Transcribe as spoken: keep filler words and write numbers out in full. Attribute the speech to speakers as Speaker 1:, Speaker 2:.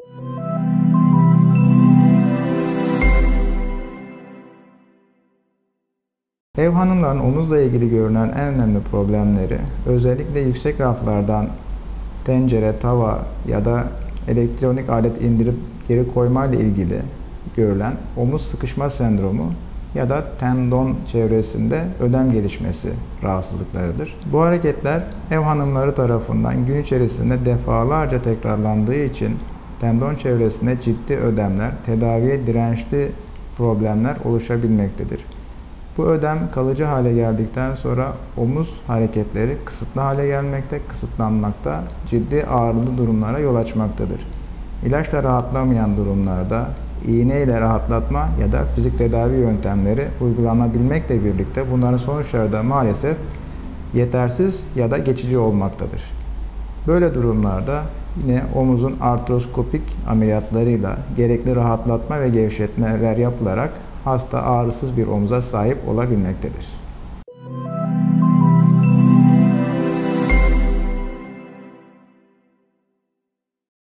Speaker 1: Ev hanımların omuzla ilgili görülen en önemli problemleri, özellikle yüksek raflardan tencere, tava ya da elektronik alet indirip geri koyma ile ilgili görülen omuz sıkışma sendromu ya da tendon çevresinde ödem gelişmesi rahatsızlıklarıdır. Bu hareketler ev hanımları tarafından gün içerisinde defalarca tekrarlandığı için tendon çevresinde ciddi ödemler, tedaviye dirençli problemler oluşabilmektedir. Bu ödem kalıcı hale geldikten sonra omuz hareketleri kısıtlı hale gelmekte, kısıtlanmakta, ciddi ağrılı durumlara yol açmaktadır. İlaçla rahatlamayan durumlarda iğne ile rahatlatma ya da fizik tedavi yöntemleri uygulanabilmekle birlikte bunların sonuçları da maalesef yetersiz ya da geçici olmaktadır. Böyle durumlarda yine omuzun artroskopik ameliyatlarıyla gerekli rahatlatma ve gevşetmeler yapılarak hasta ağrısız bir omuza sahip olabilmektedir.